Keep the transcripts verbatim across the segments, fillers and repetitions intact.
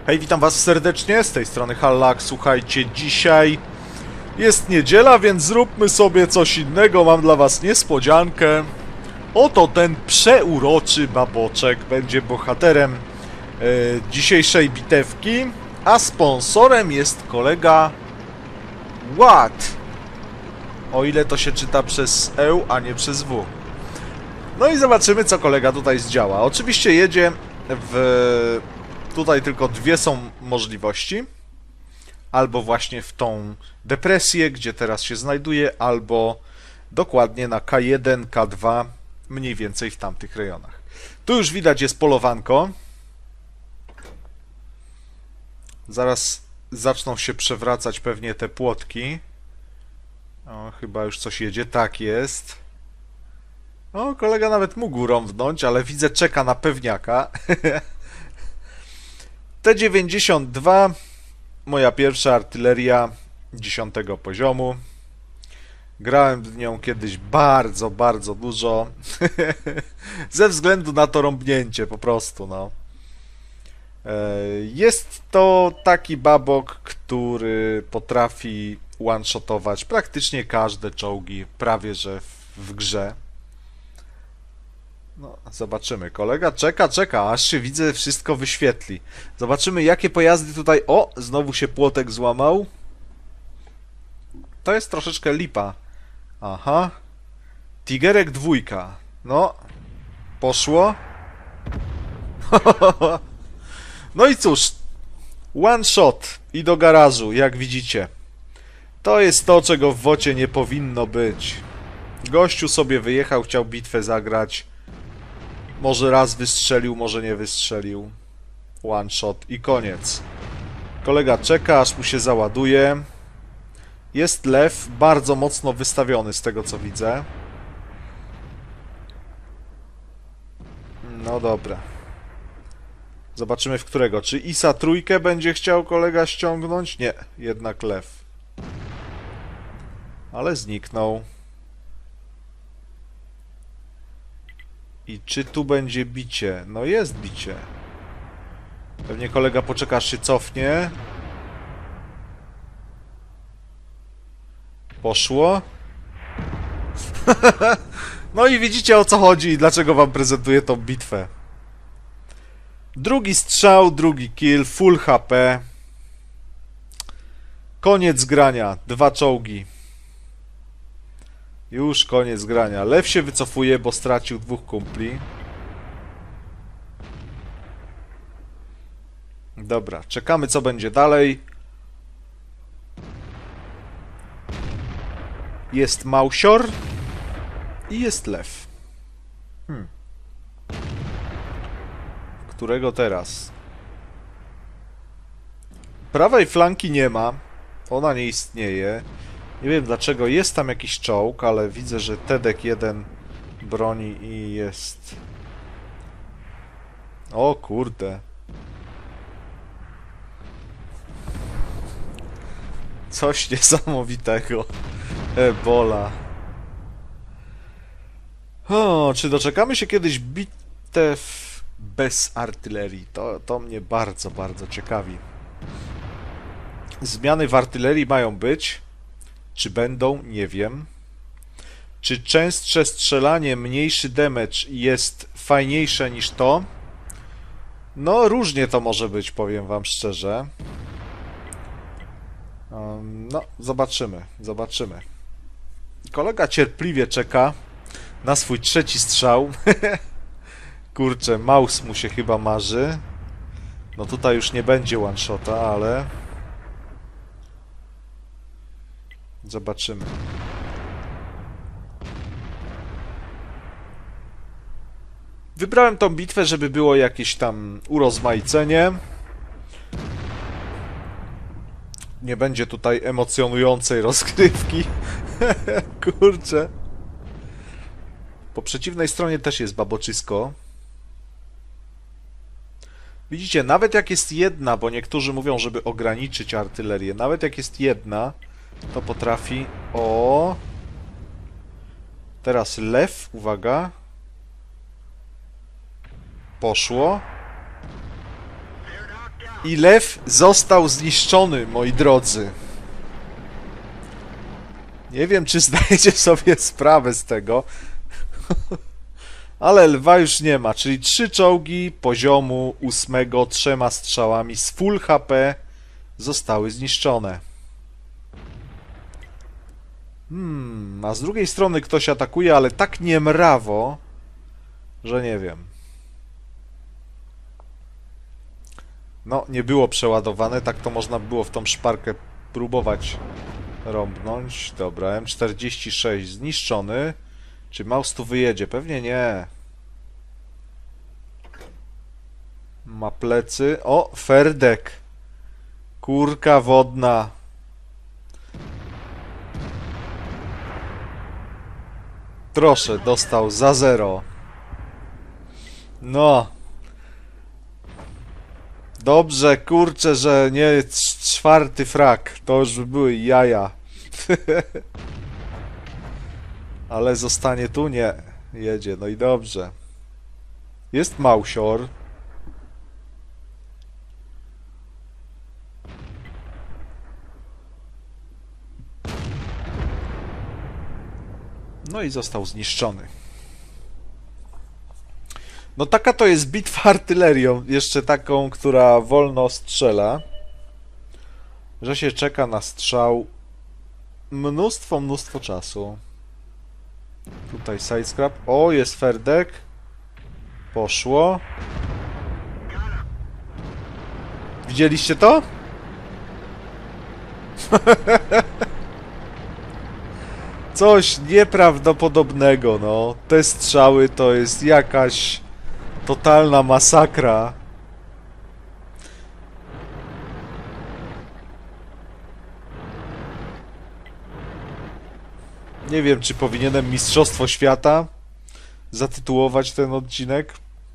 Hej, witam was serdecznie, z tej strony Hallak. Słuchajcie, dzisiaj jest niedziela, więc zróbmy sobie coś innego. Mam dla was niespodziankę. Oto ten przeuroczy baboczek będzie bohaterem e, dzisiejszej bitewki, a sponsorem jest kolega Ład. O ile to się czyta przez E, a nie przez W. No i zobaczymy, co kolega tutaj zdziała. Oczywiście jedzie w... Tutaj tylko dwie są możliwości. Albo właśnie w tą depresję, gdzie teraz się znajduje, albo dokładnie na K jeden, K dwa, mniej więcej w tamtych rejonach. Tu już widać jest polowanko. Zaraz zaczną się przewracać pewnie te płotki. O, chyba już coś jedzie. Tak jest. O, kolega nawet mógł rąbnąć, ale widzę, czeka na pewniaka. T dziewięćdziesiąt dwa, moja pierwsza artyleria dziesiątego poziomu. Grałem w nią kiedyś bardzo, bardzo dużo. Ze względu na to rąbnięcie po prostu, no. Jest to taki babok, który potrafi one-shotować praktycznie każde czołgi, prawie że w, w grze. No, zobaczymy. Kolega czeka, czeka, aż się widzę, wszystko wyświetli. Zobaczymy, jakie pojazdy tutaj... O, znowu się płotek złamał. To jest troszeczkę lipa. Aha. Tigerek dwójka. No. Poszło. No i cóż. One shot i do garażu, jak widzicie. To jest to, czego w wocie nie powinno być. Gościu sobie wyjechał, chciał bitwę zagrać. Może raz wystrzelił, może nie wystrzelił. One shot i koniec. Kolega czeka, aż mu się załaduje. Jest lew, bardzo mocno wystawiony z tego, co widzę. No dobra. Zobaczymy, w którego. Czy Isa trójkę będzie chciał kolega ściągnąć? Nie, jednak lew. Ale zniknął. I czy tu będzie bicie? No jest bicie. Pewnie kolega poczeka, aż się cofnie. Poszło. No i widzicie, o co chodzi i dlaczego wam prezentuję tą bitwę. Drugi strzał, drugi kill, full H P. Koniec grania. Dwa czołgi. Już koniec grania. Lew się wycofuje, bo stracił dwóch kumpli. Dobra, czekamy, co będzie dalej. Jest małsior i jest lew. Hmm. Którego teraz? Prawej flanki nie ma. Ona nie istnieje. Nie wiem dlaczego, jest tam jakiś czołg, ale widzę, że Tedek jeden broni i jest... O kurde. Coś niesamowitego. Ebola. O, czy doczekamy się kiedyś bitew bez artylerii? To, to mnie bardzo, bardzo ciekawi. Zmiany w artylerii mają być. Czy będą? Nie wiem. Czy częstsze strzelanie, mniejszy damage jest fajniejsze niż to? No, różnie to może być, powiem wam szczerze. Um, no, zobaczymy, zobaczymy. Kolega cierpliwie czeka na swój trzeci strzał. Kurczę, mouse mu się chyba marzy. No tutaj już nie będzie one-shota, ale... Zobaczymy. Wybrałem tą bitwę, żeby było jakieś tam urozmaicenie. Nie będzie tutaj emocjonującej rozgrywki. Kurczę. Po przeciwnej stronie też jest baboczysko. Widzicie, nawet jak jest jedna, bo niektórzy mówią, żeby ograniczyć artylerię, nawet jak jest jedna, to potrafi... O! Teraz lew, uwaga. Poszło. I lew został zniszczony, moi drodzy. Nie wiem, czy zdajecie sobie sprawę z tego. Ale lwa już nie ma, czyli trzy czołgi poziomu ósmego trzema strzałami z full H P zostały zniszczone. Hmm, a z drugiej strony ktoś atakuje, ale tak niemrawo, że nie wiem. No, nie było przeładowane, tak to można było w tą szparkę próbować rąbnąć. Dobra, M czterdzieści sześć zniszczony. Czy Maus tu wyjedzie? Pewnie nie. Ma plecy. O, Ferdek. Kurka wodna. Proszę, dostał za zero. No. Dobrze, kurczę, że nie czwarty frak. To już by były jaja. Ale zostanie tu? Nie. Jedzie, no i dobrze. Jest Mausior. No i został zniszczony. No taka to jest bitwa artylerią. Jeszcze taką, która wolno strzela. Że się czeka na strzał mnóstwo, mnóstwo czasu. Tutaj sidescrap. O, jest Ferdek. Poszło. Widzieliście to? Coś nieprawdopodobnego, no. Te strzały to jest jakaś totalna masakra. Nie wiem, czy powinienem Mistrzostwo Świata zatytułować ten odcinek.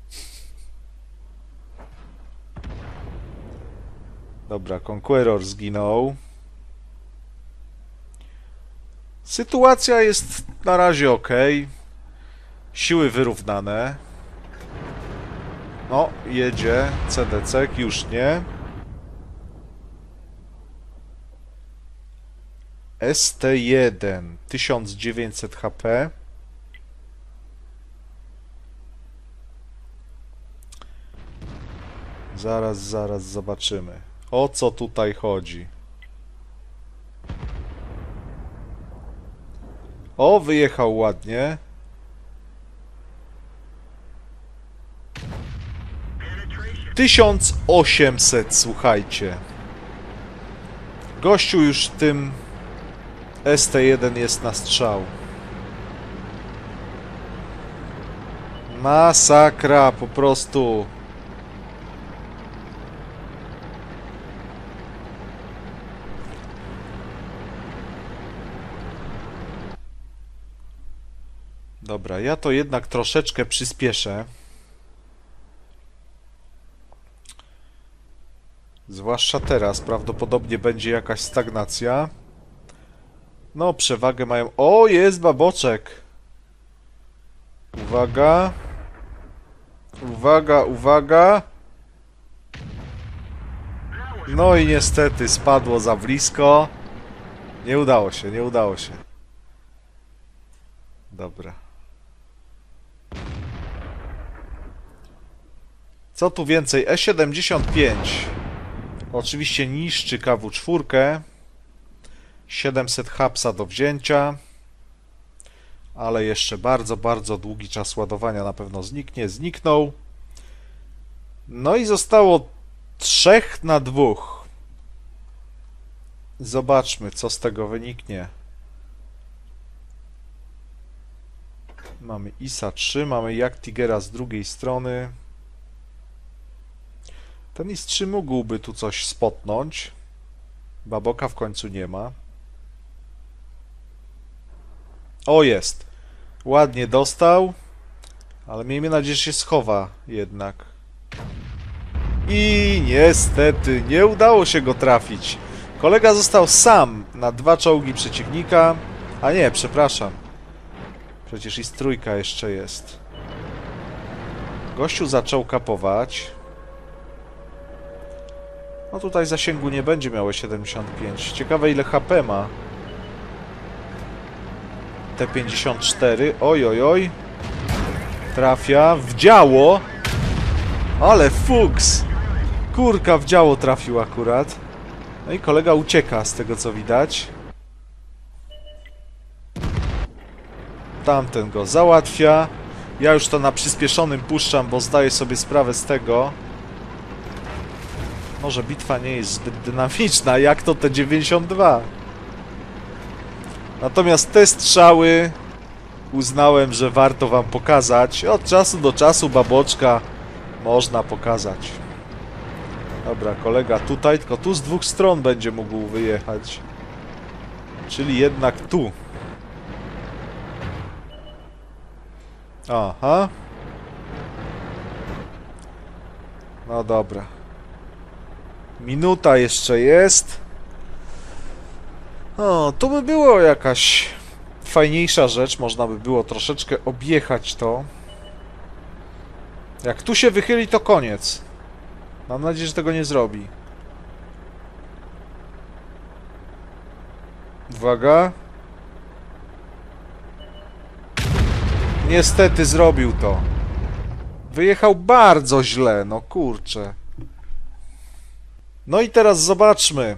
Dobra, Conqueror zginął. Sytuacja jest na razie ok. Siły wyrównane. No, jedzie C D C, już nie. S T jeden, tysiąc dziewięćset H P. Zaraz, zaraz zobaczymy. O co tutaj chodzi? O, wyjechał ładnie. tysiąc osiemset, słuchajcie. Gościu już tym S T jeden jest na strzał. Masakra, po prostu. Dobra, ja to jednak troszeczkę przyspieszę. Zwłaszcza teraz, prawdopodobnie będzie jakaś stagnacja. No, przewagę mają... O, jest baboczek! Uwaga! Uwaga, uwaga! No i niestety spadło za blisko. Nie udało się, nie udało się. Dobra. Co tu więcej? E siedemdziesiąt pięć. Oczywiście niszczy K W cztery. siedemset hapsa do wzięcia. Ale jeszcze bardzo, bardzo długi czas ładowania na pewno zniknie. Zniknął. No i zostało trzech na dwóch. Zobaczmy, co z tego wyniknie. Mamy I S A trzy, mamy Jagdtigera z drugiej strony. Ten I S trzy mógłby tu coś spotnąć. Baboka w końcu nie ma. O, jest. Ładnie dostał. Ale miejmy nadzieję, że się schowa jednak. I niestety nie udało się go trafić. Kolega został sam na dwa czołgi przeciwnika. A nie, przepraszam. Przecież I S trójka jeszcze jest. Gościu zaczął kapować. No tutaj zasięgu nie będzie miało siedemdziesiąt pięć. Ciekawe ile H P ma. T pięćdziesiąt cztery. Oj, oj, oj. Trafia w działo. Ale fuks. Kurka w działo trafił akurat. No i kolega ucieka z tego co widać. Tamten go załatwia. Ja już to na przyspieszonym puszczam, bo zdaję sobie sprawę z tego. Może bitwa nie jest zbyt dynamiczna, jak to T dziewięćdziesiąt dwa. Natomiast te strzały uznałem, że warto wam pokazać. Od czasu do czasu baboczka można pokazać. Dobra, kolega tutaj, tylko tu z dwóch stron będzie mógł wyjechać. Czyli jednak tu. Aha. No dobra. Minuta jeszcze jest. O, tu by było jakaś fajniejsza rzecz. Można by było troszeczkę objechać to. Jak tu się wychyli, to koniec. Mam nadzieję, że tego nie zrobi. Uwaga. Niestety zrobił to. Wyjechał bardzo źle, no kurczę. No i teraz zobaczmy.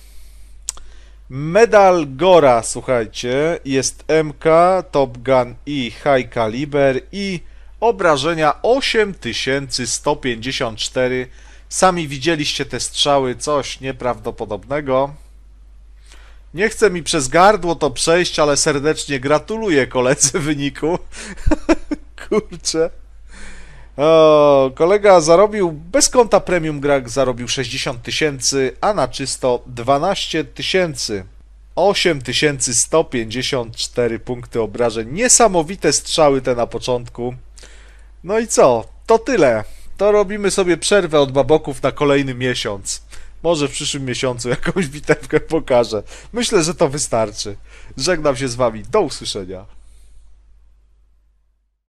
Medal Gora, słuchajcie. Jest M K, Top Gun i High Caliber i obrażenia osiem tysięcy sto pięćdziesiąt cztery. Sami widzieliście te strzały, coś nieprawdopodobnego. Nie chce mi przez gardło to przejść, ale serdecznie gratuluję koledze wyniku. Kurczę. O, kolega zarobił, bez konta Premium Grag zarobił sześćdziesiąt tysięcy, a na czysto dwanaście tysięcy. osiem tysięcy sto pięćdziesiąt cztery punkty obrażeń. Niesamowite strzały te na początku. No i co? To tyle. To robimy sobie przerwę od baboków na kolejny miesiąc. Może w przyszłym miesiącu jakąś bitewkę pokażę. Myślę, że to wystarczy. Żegnam się z wami. Do usłyszenia.